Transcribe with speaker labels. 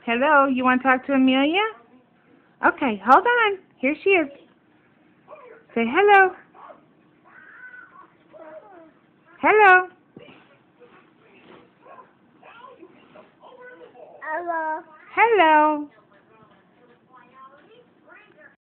Speaker 1: Hello, you want to talk to Amelia? Okay, hold on. Here she is. Say hello. Hello.
Speaker 2: Hello.
Speaker 1: Hello.